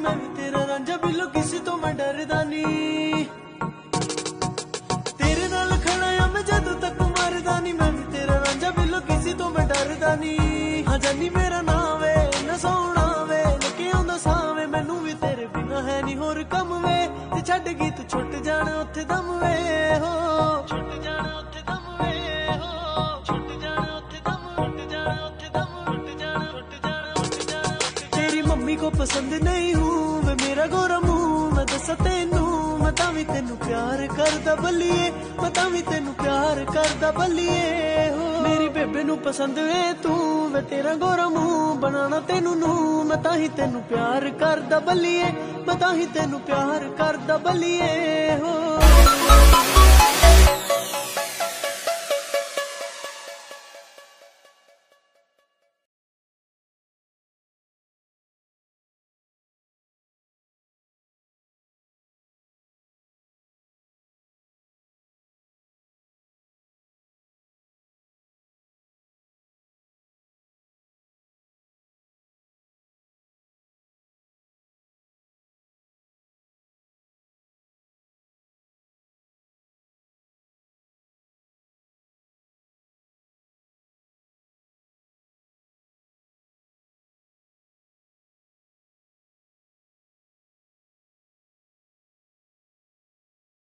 मैं भी तेरा रांझा बिल्लो किसी तो मैं डरदा नहीं तेरे नाल खड़ा आ मैं जदों तक मरदा नहीं मैं भी तेरा रांझा बिल्लो किसी तो मैं डरदा नहीं हाँ जानी मेरा नाम वे न सोना वे लेके आंदा सावे मैनू भी तेरे बिना है नहीं होर कम वे ते छड्ड गई तू छुट जाना उत्थे दम वे हो छुट जाना उत्थे दम वे हो छुट जाना उत्थे दम छुट जाना उत्थे दम छुट जाना छुट जाना छुट जाना तेरी मम्मी को पसंद नहीं हूँ वे मेरा गोरा मुंह मैं दसा तेनू मैं तां भी तेनू प्यार करदा बल्लिए मैं तां भी तेनू प्यार करदा बल्लिए हो मेरी बेबे नू पसंद वे तू वे तेरा गोरा मुंह बनाना तेनू नू मैं तां ही तेनू प्यार करदा बल्लिए मैं तां ही तेनू प्यार करदा बल्लिए हो